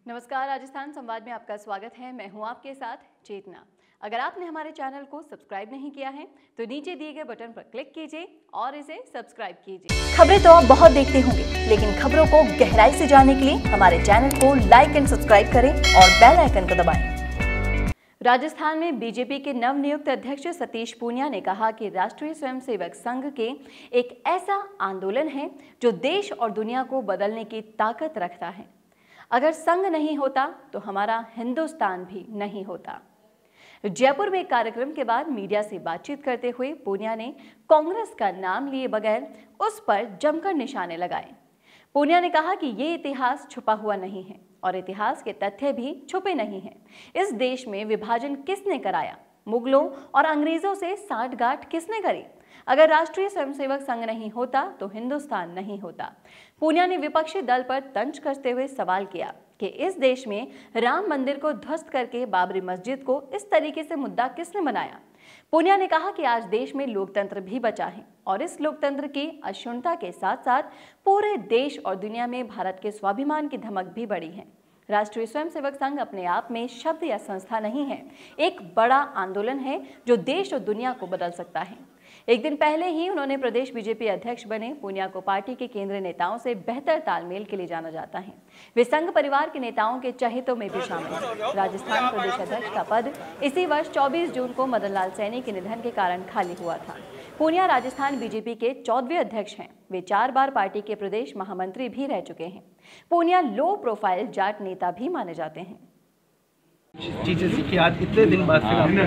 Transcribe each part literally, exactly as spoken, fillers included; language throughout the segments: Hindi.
नमस्कार, राजस्थान संवाद में आपका स्वागत है। मैं हूं आपके साथ चेतना। अगर आपने हमारे चैनल को सब्सक्राइब नहीं किया है तो नीचे दिए गए बटन पर क्लिक कीजिए और इसे सब्सक्राइब कीजिए। खबरें तो आप बहुत देखते होंगे, लेकिन खबरों को गहराई से जानने के लिए हमारे चैनल को लाइक एंड सब्सक्राइब करें और बेल आइकन को दबाएं। राजस्थान में बीजेपी के नवनियुक्त अध्यक्ष सतीश पूनिया ने कहा कि राष्ट्रीय स्वयंसेवक संघ के एक ऐसा आंदोलन है जो देश और दुनिया को बदलने की ताकत रखता है। अगर संघ नहीं होता तो हमारा हिंदुस्तान भी नहीं होता। जयपुर में एक कार्यक्रम के बाद मीडिया से बातचीत करते हुए पूनिया ने कांग्रेस का नाम लिए बगैर उस पर जमकर निशाने लगाए। पूनिया ने कहा कि ये इतिहास छुपा हुआ नहीं है और इतिहास के तथ्य भी छुपे नहीं हैं। इस देश में विभाजन किसने कराया? मुगलों और अंग्रेजों से साठगांठ किसने करी? अगर राष्ट्रीय स्वयंसेवक संघ नहीं होता तो हिंदुस्तान नहीं होता। पूनिया ने विपक्षी दल पर तंज कसते हुए सवाल किया कि इस देश में राम मंदिर को ध्वस्त करके बाबरी मस्जिद को इस तरीके से मुद्दा किसने बनाया? पूनिया ने कहा कि आज देश में लोकतंत्र भी बचा है और इस लोकतंत्र की अक्षुण्णता के साथ साथ पूरे देश और दुनिया में भारत के स्वाभिमान की धमक भी बढ़ी है। राष्ट्रीय स्वयंसेवक संघ अपने आप में शब्द या संस्था नहीं है, एक बड़ा आंदोलन है जो देश और दुनिया को बदल सकता है। एक दिन पहले ही उन्होंने प्रदेश बीजेपी अध्यक्ष बने। पूनिया को पार्टी के केंद्रीय नेताओं से बेहतर तालमेल के लिए जाना जाता है। वे संघ परिवार के नेताओं के चहेतों में भी शामिल हैं। राजस्थान प्रदेश अध्यक्ष का पद इसी वर्ष चौबीस जून को मदन लाल सैनी के निधन के कारण खाली हुआ था। पूनिया राजस्थान बीजेपी के चौदहवें अध्यक्ष हैं। वे चार बार पार्टी के प्रदेश महामंत्री भी रह चुके हैं। पूनिया लो प्रोफाइल जाट नेता भी माने जाते हैं। चीजें सीखी आज इतने दिन बाद फिर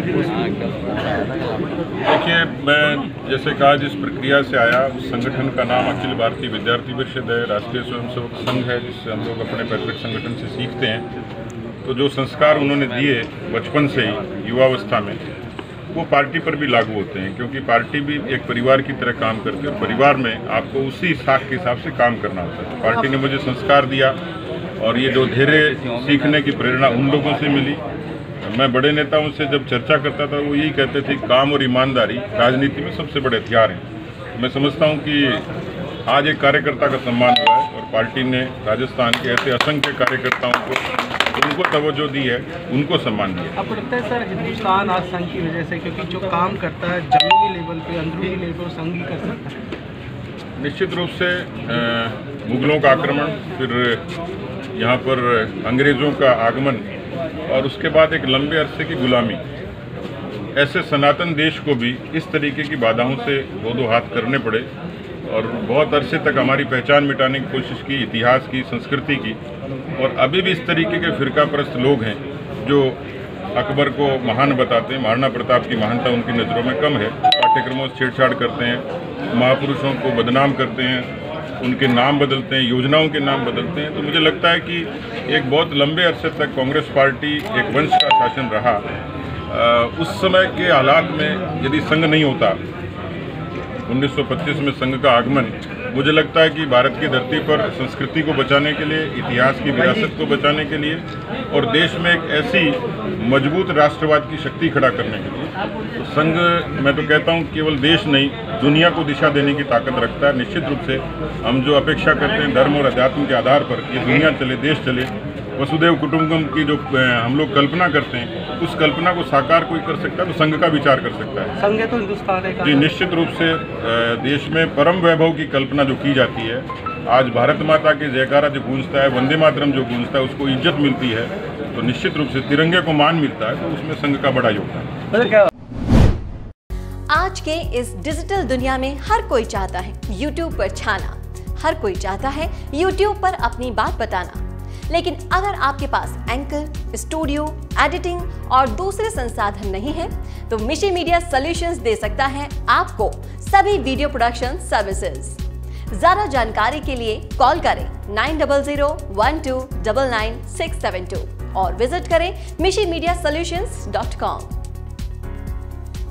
देखिए, मैं जैसे कहा जिस प्रक्रिया से आया उस संगठन का नाम अखिल भारतीय विद्यार्थी परिषद है, राष्ट्रीय स्वयंसेवक संघ है, जिससे हम लोग अपने पैतृक संगठन से सीखते हैं। तो जो संस्कार उन्होंने दिए बचपन से ही युवावस्था में, वो पार्टी पर भी लागू होते हैं, क्योंकि पार्टी भी एक परिवार की तरह काम करती है और परिवार में आपको उसी साख के हिसाब से काम करना होता है। पार्टी ने मुझे संस्कार दिया और ये जो धैर्य सीखने की प्रेरणा उन लोगों से मिली। मैं बड़े नेताओं से जब चर्चा करता था वो यही कहते थे काम और ईमानदारी राजनीति में सबसे बड़े हथियार हैं। मैं समझता हूँ कि आज एक कार्यकर्ता का सम्मान हुआ है और पार्टी ने राजस्थान के ऐसे असंख्य कार्यकर्ताओं को उनको तवज्जो दी है, उनको सम्मान दिया। आपको लगता है सर हिंदुस्तान आज संघ की वजह से, क्योंकि जो काम करता है जमीनी लेवल पे अंदरूनी लेवल पर संघ ही कर सकता है? निश्चित रूप से मुगलों का आक्रमण, फिर यहाँ पर अंग्रेज़ों का आगमन और उसके बाद एक लंबे अरसे की गुलामी, ऐसे सनातन देश को भी इस तरीके की बाधाओं से दो दो हाथ करने पड़े और बहुत अरसे तक हमारी पहचान मिटाने की कोशिश की, इतिहास की, संस्कृति की। और अभी भी इस तरीके के फिरकापरस्त लोग हैं जो अकबर को महान बताते हैं। महाराणा प्रताप की महानता उनकी नज़रों में कम है, पाठ्यक्रमों से छेड़छाड़ करते हैं, महापुरुषों को बदनाम करते हैं, उनके नाम बदलते हैं, योजनाओं के नाम बदलते हैं। तो मुझे लगता है कि एक बहुत लंबे अरसे तक कांग्रेस पार्टी एक वंश का शासन रहा। आ, उस समय के हालात में यदि संघ नहीं होता, उन्नीस सौ पच्चीस में संघ का आगमन, मुझे लगता है कि भारत की धरती पर संस्कृति को बचाने के लिए, इतिहास की विरासत को बचाने के लिए और देश में एक ऐसी मजबूत राष्ट्रवाद की शक्ति खड़ा करने के लिए तो संघ, मैं तो कहता हूँ, केवल देश नहीं दुनिया को दिशा देने की ताकत रखता है। निश्चित रूप से हम जो अपेक्षा करते हैं धर्म और अध्यात्म के आधार पर ये दुनिया चले, देश चले, वसुदेव कुटुंबकम की जो हम लोग कल्पना करते हैं, उस कल्पना को साकार कोई कर सकता है तो संघ का विचार कर सकता है। संघ तो हिंदुस्तान है जी, निश्चित रूप से देश में परम वैभव की कल्पना जो की जाती है, आज भारत माता के जयकारा जो गूंजता है, वंदे मातरम जो गूंजता है, उसको इज्जत मिलती है, तो निश्चित रूप से तिरंगे को मान मिलता है, तो उसमें संघ का बड़ा योगदान है। आज के इस डिजिटल दुनिया में हर कोई चाहता है यूट्यूब पर छाना, हर कोई चाहता है यूट्यूब पर अपनी बात बताना। लेकिन अगर आपके पास एंकर, स्टूडियो, एडिटिंग और दूसरे संसाधन नहीं है तो मिशी मीडिया सॉल्यूशंस दे सकता है आपको सभी वीडियो प्रोडक्शन सर्विसेज। ज्यादा जानकारी के लिए कॉल करें nine double zero one two double nine six seven two और विजिट करें Mishi media solutions dot com.